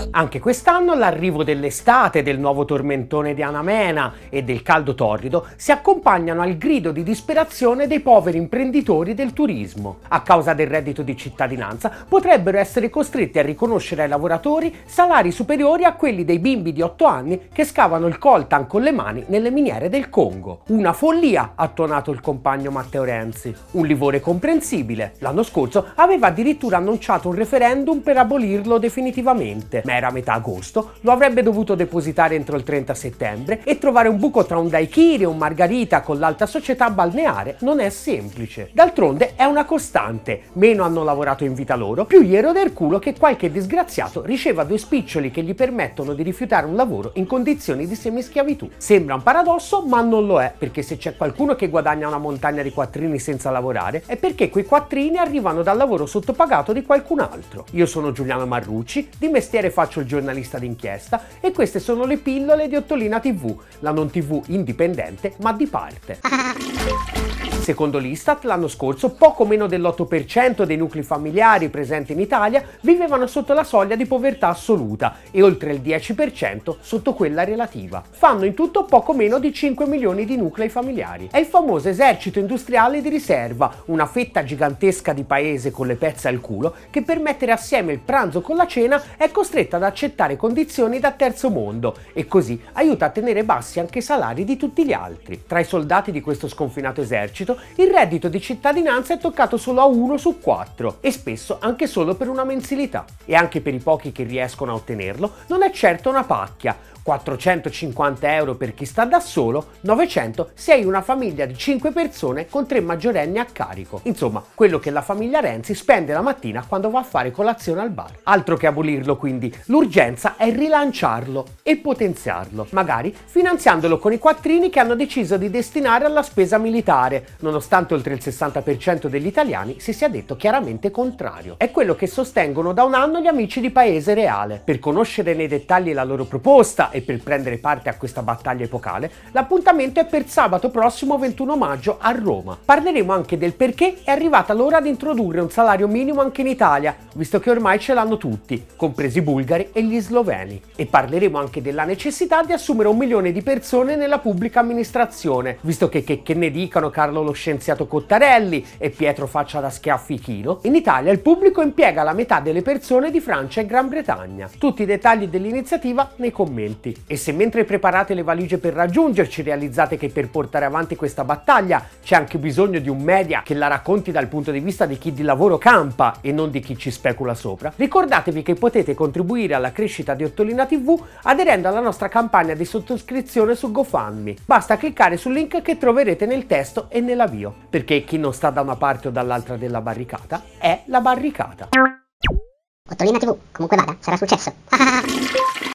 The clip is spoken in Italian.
Anche quest'anno l'arrivo dell'estate, del nuovo tormentone di Ana Mena e del caldo torrido si accompagnano al grido di disperazione dei poveri imprenditori del turismo. A causa del reddito di cittadinanza potrebbero essere costretti a riconoscere ai lavoratori salari superiori a quelli dei bimbi di 8 anni che scavano il coltan con le mani nelle miniere del Congo. Una follia, ha tuonato il compagno Matteo Renzi. Un livore comprensibile. L'anno scorso aveva addirittura annunciato un referendum per abolirlo definitivamente, ma era a metà agosto, lo avrebbe dovuto depositare entro il 30 settembre e trovare un buco tra un daiquiri e un margarita con l'alta società balneare non è semplice. D'altronde è una costante: meno hanno lavorato in vita loro, più gli rode il culo che qualche disgraziato riceva 2 spiccioli che gli permettono di rifiutare un lavoro in condizioni di semischiavitù. Sembra un paradosso, ma non lo è, perché se c'è qualcuno che guadagna una montagna di quattrini senza lavorare è perché quei quattrini arrivano dal lavoro sottopagato di qualcun altro. Io sono Giuliano Marrucci, di mestiere faccio il giornalista d'inchiesta e queste sono le pillole di Ottolina TV, la non TV indipendente ma di parte. Secondo l'Istat, l'anno scorso poco meno dell'8% dei nuclei familiari presenti in Italia vivevano sotto la soglia di povertà assoluta e oltre il 10% sotto quella relativa. Fanno in tutto poco meno di 5 milioni di nuclei familiari. È il famoso esercito industriale di riserva, una fetta gigantesca di paese con le pezze al culo che per mettere assieme il pranzo con la cena è costretta ad accettare condizioni da terzo mondo e così aiuta a tenere bassi anche i salari di tutti gli altri. Tra i soldati di questo sconfinato esercito il reddito di cittadinanza è toccato solo a 1 su 4 e spesso anche solo per una mensilità. E anche per i pochi che riescono a ottenerlo non è certo una pacchia. 450 euro per chi sta da solo, 900 se hai una famiglia di 5 persone con 3 maggiorenni a carico. Insomma, quello che la famiglia Renzi spende la mattina quando va a fare colazione al bar. Altro che abolirlo, quindi, l'urgenza è rilanciarlo e potenziarlo, magari finanziandolo con i quattrini che hanno deciso di destinare alla spesa militare, nonostante oltre il 60% degli italiani si sia detto chiaramente contrario. È quello che sostengono da un anno gli amici di Paese Reale. Per conoscere nei dettagli la loro proposta e per prendere parte a questa battaglia epocale, l'appuntamento è per sabato prossimo 21 maggio a Roma. Parleremo anche del perché è arrivata l'ora di introdurre un salario minimo anche in Italia, visto che ormai ce l'hanno tutti, compresi i bulgari e gli sloveni. E parleremo anche della necessità di assumere 1 milione di persone nella pubblica amministrazione, visto che ne dicano Carlo lo scienziato Cottarelli e Pietro faccia da schiaffi chilo, in Italia il pubblico impiega la metà delle persone di Francia e Gran Bretagna. Tutti i dettagli dell'iniziativa nei commenti. E se mentre preparate le valigie per raggiungerci realizzate che per portare avanti questa battaglia c'è anche bisogno di un media che la racconti dal punto di vista di chi di lavoro campa e non di chi ci specula sopra, ricordatevi che potete contribuire alla crescita di Ottolina TV aderendo alla nostra campagna di sottoscrizione su GoFundMe. Basta cliccare sul link che troverete nel testo e nella bio, perché chi non sta da una parte o dall'altra della barricata è la barricata. Ottolina TV, comunque vada, sarà successo.